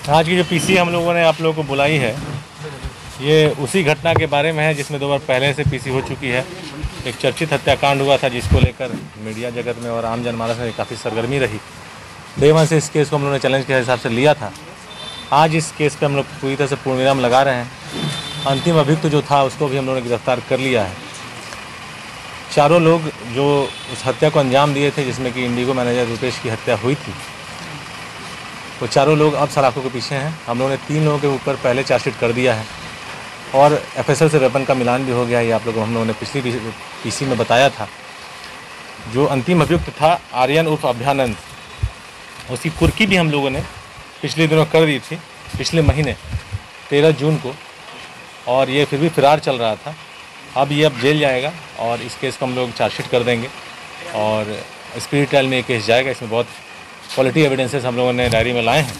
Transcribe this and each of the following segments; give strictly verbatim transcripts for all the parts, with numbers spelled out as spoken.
आज की जो पीसी हम लोगों ने आप लोगों को बुलाई है, ये उसी घटना के बारे में है जिसमें दो बार पहले से पीसी हो चुकी है। एक चर्चित हत्याकांड हुआ था जिसको लेकर मीडिया जगत में और आम जनमानस में काफ़ी सरगर्मी रही। डे वन से इस केस को हम लोगों ने चैलेंज के हिसाब से लिया था। आज इस केस पे हम लोग पूरी तरह से पूर्ण विराम लगा रहे हैं। अंतिम अभियुक्त जो था उसको भी हम लोगों ने गिरफ्तार कर लिया है। चारों लोग जो उस हत्या को अंजाम दिए थे, जिसमें कि इंडिगो मैनेजर रुपेश की हत्या हुई थी, वो चारों लोग अब सलाखों के पीछे हैं। हम लोगों ने तीन लोगों के ऊपर पहले चार्जशीट कर दिया है और एफएसएल से वेपन का मिलान भी हो गया है। ये आप लोगों को हम लोगों ने पिछली पीसी में बताया था। जो अंतिम अभियुक्त था आर्यन उर्फ अभ्यानंद, उसकी कुर्की भी हम लोगों ने पिछले दिनों कर दी थी, पिछले महीने तेरह जून को, और ये फिर भी फरार चल रहा था। अब ये अब जेल जाएगा और इस केस को हम लोग चार्जशीट कर देंगे और स्पीड ट्रायल में ये केस जाएगा। इसमें बहुत क्वालिटी एविडेंसेस हम लोगों ने डायरी में लाए हैं।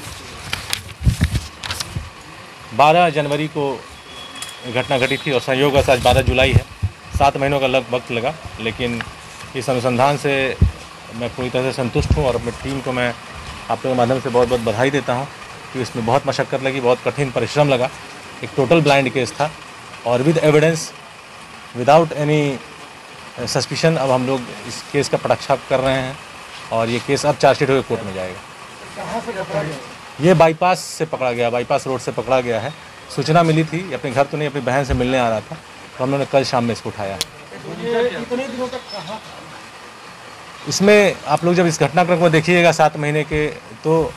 बारह जनवरी को घटना घटी थी और संयोग से आज बारह जुलाई है। सात महीनों का लग वक्त लगा, लेकिन इस अनुसंधान से मैं पूरी तरह से संतुष्ट हूँ और अपनी टीम को मैं आप लोगों के माध्यम से बहुत बहुत बधाई देता हूँ कि इसमें बहुत मशक्क़त लगी, बहुत कठिन परिश्रम लगा। एक टोटल ब्लाइंड केस था और with evidence, without any suspicion अब हम लोग इस केस का पटाक्षेप कर रहे हैं और ये केस अब चार्जशीट होकर कोर्ट में जाएगा। कहाँ से पकड़ा गया? ये बाईपास से पकड़ा गया, बाईपास रोड से पकड़ा गया है। सूचना मिली थी, अपने घर तो नहीं, अपनी बहन से मिलने आ रहा था, तो हम लोगों ने कल शाम में इसको उठाया। कितने दिनों तक कहाँ? इसमें आप लोग जब इस घटनाक्रम को देखिएगा सात महीने के, तो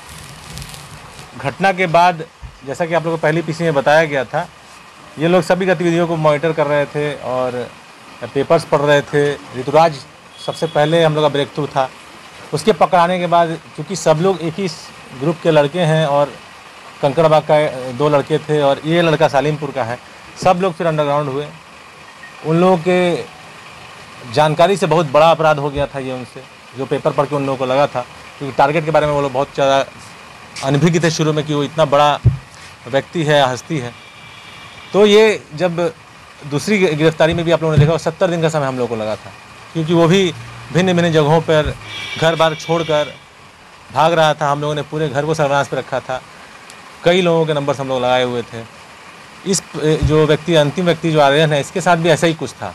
घटना के बाद जैसा कि आप लोगों को पहली पीसी में बताया गया था, ये लोग सभी गतिविधियों को मॉनिटर कर रहे थे और पेपर्स पढ़ रहे थे। ऋतुराज सबसे पहले हम लोग का ब्रेक थ्रू था। उसके पकड़ाने के बाद, क्योंकि सब लोग एक ही ग्रुप के लड़के हैं और कंकड़बाग का दो लड़के थे और ये लड़का सालिमपुर का है, सब लोग फिर अंडरग्राउंड हुए। उन लोगों के जानकारी से बहुत बड़ा अपराध हो गया था ये उनसे, जो पेपर पढ़ के उन लोगों को लगा था, क्योंकि टारगेट के बारे में वो लोग बहुत ज़्यादा अनभिज्ञ थे शुरू में कि वो इतना बड़ा व्यक्ति है, हस्ती है। तो ये जब दूसरी गिरफ्तारी में भी आप लोगों ने देखा, सत्तर दिन का समय हम लोग को लगा था, क्योंकि वो भी भिन्न भिन्न जगहों पर घर बार छोड़कर भाग रहा था। हम लोगों ने पूरे घर को सर्विलांस पे रखा था। कई लोगों के नंबर्स हम लोग लगाए हुए थे। इस जो व्यक्ति, अंतिम व्यक्ति जो आर्यन है, इसके साथ भी ऐसा ही कुछ था।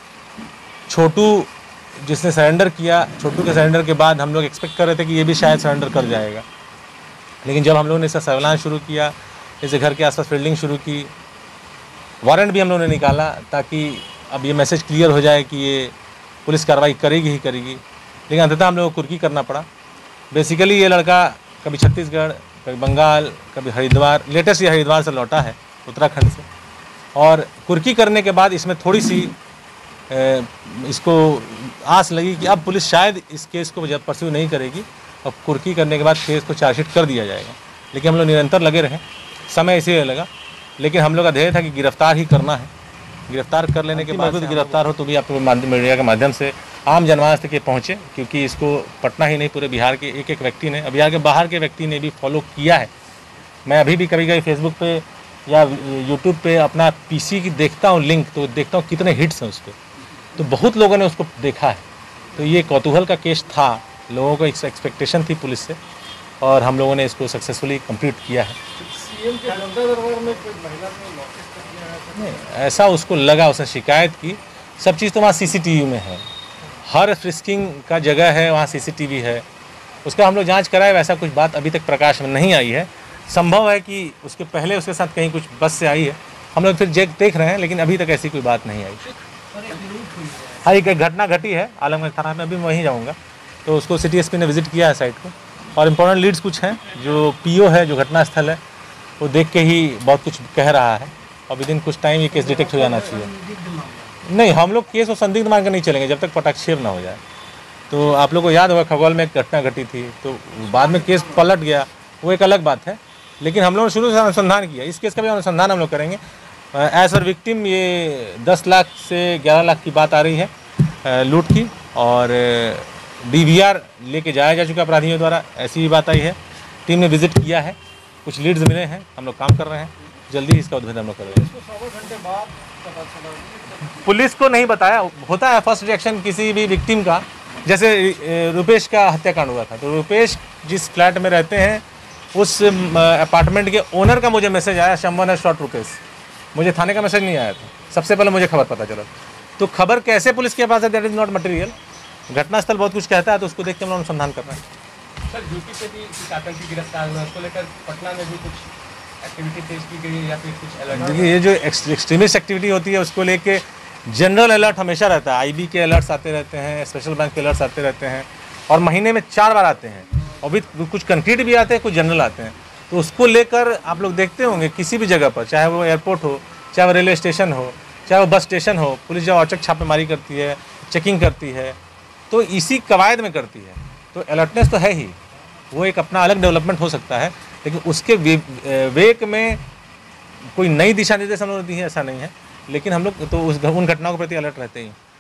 छोटू जिसने सरेंडर किया, छोटू के सरेंडर के बाद हम लोग एक्सपेक्ट कर रहे थे कि ये भी शायद सरेंडर कर जाएगा, लेकिन जब हम लोगों ने इसका सर्विलांस शुरू किया, इसे घर के आसपास फील्डिंग शुरू की, वारंट भी हम लोगों ने निकाला ताकि अब ये मैसेज क्लियर हो जाए कि ये पुलिस कार्रवाई करेगी ही करेगी, लेकिन अंततः हम लोगों को कुर्की करना पड़ा। बेसिकली ये लड़का कभी छत्तीसगढ़, कभी बंगाल, कभी हरिद्वार, लेटेस्ट ये हरिद्वार से लौटा है, उत्तराखंड से, और कुर्की करने के बाद इसमें थोड़ी सी ए, इसको आस लगी कि अब पुलिस शायद इस केस को जब परस्यू नहीं करेगी और कुर्की करने के बाद केस को चार्जशीट कर दिया जाएगा। लेकिन हम लोग निरंतर लगे रहे, समय इसीलिए लगा, लेकिन हम लोग का ध्येय था कि गिरफ्तार ही करना है। गिरफ्तार कर लेने के बाद गिरफ्तार हो तो भी आपको मीडिया के माध्यम से आम जनमानस तक ये पहुँचे, क्योंकि इसको पटना ही नहीं पूरे बिहार के एक एक व्यक्ति ने, बिहार के बाहर के व्यक्ति ने भी फॉलो किया है। मैं अभी भी कभी कभी फेसबुक पे या यूट्यूब पे अपना पीसी की देखता हूँ लिंक, तो देखता हूँ कितने हिट्स हैं उस पर, तो बहुत लोगों ने उसको देखा है। तो ये कौतूहल का केस था, लोगों को एक एक्सपेक्टेशन थी पुलिस से, और हम लोगों ने इसको सक्सेसफुली कंप्लीट किया है। सीएम के जनता दरबार में कोई महिला ने नोटिस कर दिया है? नहीं, ऐसा उसको लगा, उसने शिकायत की। सब चीज़ तो वहाँ सीसीटीवी में है, हर फ्रिस्किंग का जगह है वहाँ सीसीटीवी है, उसका हम लोग जांच कराए। वैसा कुछ बात अभी तक प्रकाश में नहीं आई है। संभव है कि उसके पहले उसके साथ कहीं कुछ बस से आई है, हम लोग फिर जेक देख रहे हैं, लेकिन अभी तक ऐसी कोई बात नहीं आई। हाँ, एक घटना घटी है आलमगंज थाना में, अभी मैं वहीं जाऊँगा, तो उसको सिटी एसपी ने विजिट किया है साइट को, और इम्पोर्टेंट लीड्स कुछ हैं। जो पीओ है, जो घटनास्थल है, वो देख के ही बहुत कुछ कह रहा है, और विदिन कुछ टाइम ये केस डिटेक्ट हो जाना चाहिए। नहीं, हम लोग केस और संदिग्ध मान कर नहीं चलेंगे जब तक पटाक्षेप ना हो जाए। तो आप लोग को याद होगा खगौल में एक घटना घटी थी, तो बाद में केस पलट गया, वो एक अलग बात है, लेकिन हम लोगों ने शुरू से अनुसंधान किया। इस केस का भी अनुसंधान हम लोग करेंगे। एज पर विक्टिम ये दस लाख से ग्यारह लाख की बात आ रही है लूट की, और डीवीआर लेके जाया जा चुका अपराधियों द्वारा, ऐसी भी बात आई है। टीम ने विजिट किया है, कुछ लीड्स मिले हैं, हम लोग काम कर रहे हैं, जल्दी ही इसका उद्भेदन हम लोग करेंगे। पुलिस को नहीं बताया, होता है फर्स्ट रिएक्शन किसी भी विक्टिम का। जैसे रुपेश का हत्याकांड हुआ था, तो रुपेश जिस फ्लैट में रहते हैं उस अपार्टमेंट के ओनर का मुझे मैसेज आया, समवन हैज शॉट रुकेश। मुझे थाने का मैसेज नहीं आया था, सबसे पहले मुझे खबर पता चला। तो खबर कैसे पुलिस के पास है, दैट इज़ नॉट मटेरियल। घटनास्थल बहुत कुछ कहता है, तो उसको देख के हम लोग अनुसंधान कर रहे हैं। सर यूपी से भी कुछ आतंकी गिरफ्तार हुआ, उसको लेकर पटना में भी कुछ एक्टिविटी तेज की गई या फिर कुछ अलर्ट? देखिए, ये जो एक्सट्रीमिस्ट एक्टिविटी होती है उसको लेके जनरल अलर्ट हमेशा रहता है। आईबी के अलर्ट्स आते रहते हैं, स्पेशल बैंक के अलर्ट्स आते रहते हैं, और महीने में चार बार आते हैं, और भी कुछ कंक्रीट भी आते हैं, कुछ जनरल आते हैं। तो उसको लेकर आप लोग देखते होंगे किसी भी जगह पर, चाहे वो एयरपोर्ट हो, चाहे वो रेलवे स्टेशन हो, चाहे वो बस स्टेशन हो, पुलिस जब औचक छापेमारी करती है, चेकिंग करती है, तो इसी कवायद में करती है। तो अलर्टनेस तो है ही, वो एक अपना अलग डेवलपमेंट हो सकता है, लेकिन उसके वे, वेक में कोई नई दिशा निर्देश हम लोगों ने दी है ऐसा नहीं है। लेकिन हम लोग तो उस उन घटनाओं के प्रति अलर्ट रहते ही।